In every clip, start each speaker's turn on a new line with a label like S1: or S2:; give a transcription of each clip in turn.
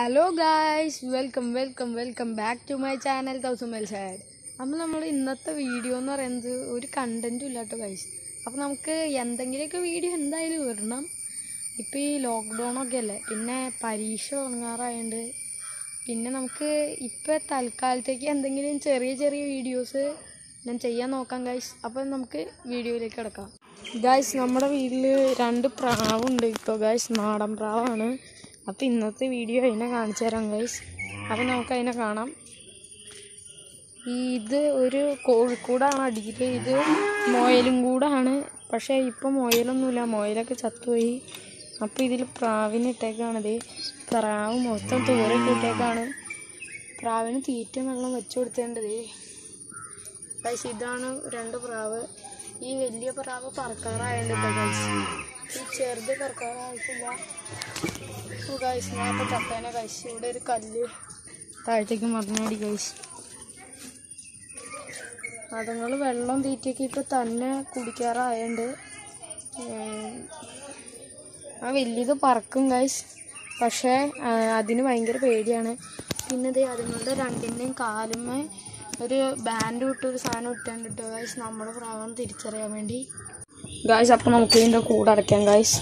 S1: Hello guys, welcome back to my channel തൗസുമൽ side. അപ്പോൾ നമ്മൾ ഇന്നത്തെ വീഡിയോ എന്ന് പറയുന്നത് ഒരു കണ്ടൻറ്റും ഇല്ല കേട്ടോ ഗൈസ്. അപ്പോൾ നമുക്ക് എന്തെങ്കിലുമൊക്കെ വീഡിയോ എന്തായാലും ഇടണം. ഇപ്പോൾ ഈ ലോക്ക്ഡൗണൊക്കെ അല്ലേ, പിന്നെ പരീക്ഷ തുടങ്ങാറായതുകൊണ്ട് പിന്നെ നമുക്ക് ഇപ്പോൾ തൽക്കാലത്തേക്ക് എന്തെങ്കിലും ചെറിയ വീഡിയോസ് ഞാൻ ചെയ്യാൻ നോക്കാം ഗൈസ്. അപ്പോൾ നമുക്ക് വീഡിയോയിലേക്ക് കിടക്കാം ഗൈസ്. നമ്മുടെ വീട്ടിൽ 2 പ്രാവുണ്ട് ഇപ്പോൾ ഗൈസ്, നാടൻ പ്രാവാണ്. അപ്പോൾ ഇന്നത്തെ വീഡിയോ അതിനെ കാണിച്ചു തരാം ഗൈസ്. അപ്പോൾ നമുക്ക് അതിനെ കാണാം. ഇത് ഒരു കോഴിക്കൂടാണ് അടിയിൽ, ഇത് മുയലും കൂടാണ്. പക്ഷേ ഇപ്പോൾ മുയലൊന്നുമില്ല, മുയലൊക്കെ ചത്തുപോയി. അപ്പോൾ ഇതിൽ പ്രാവിന് ഇട്ടേക്കാണിത്. പ്രാവ് മൊത്തം തൂരൊക്കെ ഇട്ടേക്കാണ്. പ്രാവിന് തീറ്റ വെള്ളം വെച്ചു കൊടുത്തേണ്ടത് ഗൈസ്. ഇതാണ് 2 പ്രാവ്. ഈ വലിയ പ്രാവ് പറക്കാറായുണ്ട് ഗൈസ്. ഈ ചെറുത് പറക്കാറായിട്ടില്ല ഗൈസ്. ഞാൻ ഇപ്പോൾ ചത്തേനെ ഗൈസ്. ഇവിടെ ഒരു കല്ല് താഴത്തേക്ക് മറിഞ്ഞാടി ഗൈസ്. അതുങ്ങൾ വെള്ളം തീറ്റയൊക്കെ ഇപ്പോൾ തന്നെ കുടിക്കാറായുണ്ട്. ആ വലിയത് പറക്കും ഗൈസ്, പക്ഷേ അതിന് ഭയങ്കര പേടിയാണ്. പിന്നെ ഇത് അതുങ്ങളുടെ 2ൻ്റെയും കാലുമേ ഒരു ബാൻഡ് വിട്ടൊരു സാധനം ഇട്ടുണ്ടിട്ട് ഗൈസ്, നമ്മുടെ പ്രാവണം തിരിച്ചറിയാൻ വേണ്ടി ഗൈസ്. അപ്പോൾ നമുക്ക് ഇതിൻ്റെ കൂടെ അടയ്ക്കാം ഗൈസ്.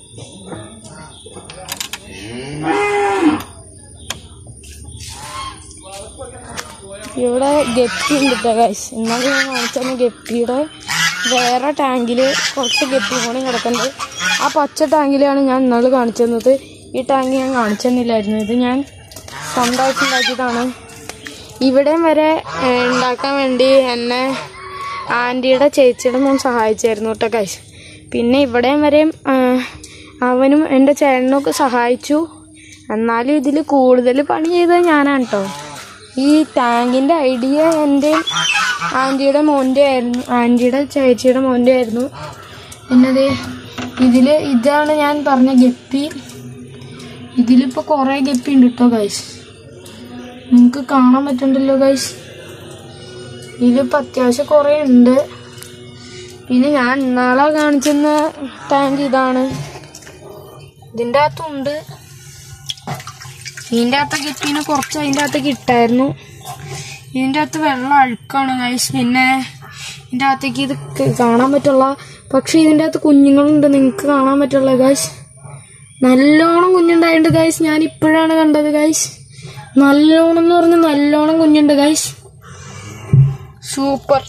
S1: ഇവിടെ ഗപ്പി ഉണ്ട് കേട്ടോ ഗൈസ്. ഇന്നാൾ ഞാൻ കാണിച്ചാൽ ഗപ്പിയുടെ വേറെ ടാങ്കിൽ കുറച്ച് ഗപ്പി കൂടി കിടക്കുന്നുണ്ട്. ആ പച്ച ടാങ്കിലാണ് ഞാൻ ഇന്നാൾ കാണിച്ചു തന്നത്. ഈ ടാങ്ക് ഞാൻ കാണിച്ചു തന്നില്ലായിരുന്നു. ഇത് ഞാൻ സ്വന്തമായിട്ട് ഉണ്ടാക്കിയതാണ്. ഇവിടെയും വരെ ഉണ്ടാക്കാൻ വേണ്ടി എന്നെ ആൻറ്റിയുടെ ചേച്ചിയുടെ മോൻ സഹായിച്ചായിരുന്നു കേട്ടോ ഗൈസ്. പിന്നെ ഇവിടെയും വരെയും അവനും എൻ്റെ ചേട്ടനൊക്കെ സഹായിച്ചു. എന്നാലും ഇതിൽ കൂടുതൽ പണി ചെയ്തത് ഞാനാണ് കേട്ടോ. ഈ ടാങ്കിൻ്റെ ഐഡിയ എൻ്റെ ആൻറ്റിയുടെ മോൻ്റെ ആയിരുന്നു, ആൻറ്റിയുടെ ചേച്ചിയുടെ മോൻ്റെ ആയിരുന്നു. പിന്നെ ഇതാണ് ഞാൻ പറഞ്ഞ ഗപ്പി. ഇതിലിപ്പോൾ കുറേ ഗപ്പി ഉണ്ട് കേട്ടോ ഗൈസ്. നിങ്ങൾക്ക് കാണാൻ പറ്റുന്നുണ്ടല്ലോ ഗൈസ്. ഇതിലിപ്പോൾ അത്യാവശ്യം കുറേ ഉണ്ട്. പിന്നെ ഞാൻ ഇന്നാളെ കാണിച്ചെന്ന ടാങ്ക് ഇതാണ്. ഇതിൻ്റെ അകത്തുണ്ട്. ഇതിൻ്റെ അകത്ത് ഗപ്പീനെ കുറച്ച് അതിൻ്റെ അകത്തേക്ക് ഇട്ടായിരുന്നു. ഇതിൻ്റെ അകത്ത് വെള്ളം അഴുക്കാണ് ഗൈസ്. പിന്നെ ഇതിൻ്റെ അകത്തേക്ക് ഇത് കാണാൻ പറ്റുള്ള, പക്ഷെ ഇതിൻ്റെ അകത്ത് കുഞ്ഞുങ്ങളുണ്ട്, നിങ്ങൾക്ക് കാണാൻ പറ്റുള്ള ഗൈസ്. നല്ലോണം കുഞ്ഞുണ്ടായിട്ടുണ്ട് ഗൈസ്. ഞാൻ ഇപ്പോഴാണ് കണ്ടത് ഗൈസ്. നല്ലോണം എന്ന് പറഞ്ഞാൽ നല്ലോണം കുഞ്ഞുണ്ട് ഗൈസ്. Super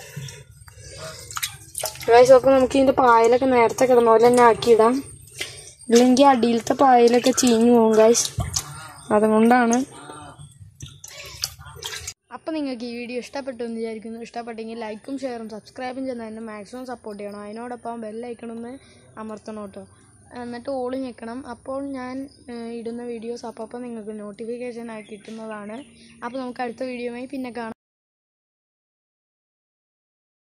S1: guys. അപ്പോൾ നമുക്ക് ഇതിൻ്റെ പായലൊക്കെ നേരത്തെ കിടന്ന പോലെ തന്നെ ആക്കിയിടാം. ഇല്ലെങ്കിൽ അടിയിലത്തെ പായലൊക്കെ ചീഞ്ഞു പോകും ഗൈസ്. അതുകൊണ്ടാണ്. അപ്പോൾ നിങ്ങൾക്ക് ഈ വീഡിയോ ഇഷ്ടപ്പെട്ടു എന്ന് വിചാരിക്കുന്നു. ഇഷ്ടപ്പെട്ടെങ്കിൽ ലൈക്കും ഷെയറും സബ്സ്ക്രൈബും ചെയ്യുന്ന എന്നെ മാക്സിമം സപ്പോർട്ട് ചെയ്യണം. അതിനോടൊപ്പം ബെല്ലൈക്കണമെന്ന് അമർത്തണം കേട്ടോ. എന്നിട്ട് ഓളി ഞെക്കണം. അപ്പോൾ ഞാൻ ഇടുന്ന വീഡിയോസ് അപ്പോൾ നിങ്ങൾക്ക് നോട്ടിഫിക്കേഷൻ ആയി കിട്ടുന്നതാണ്. അപ്പോൾ നമുക്ക് അടുത്ത വീഡിയോയുമായി പിന്നെ കാണാം.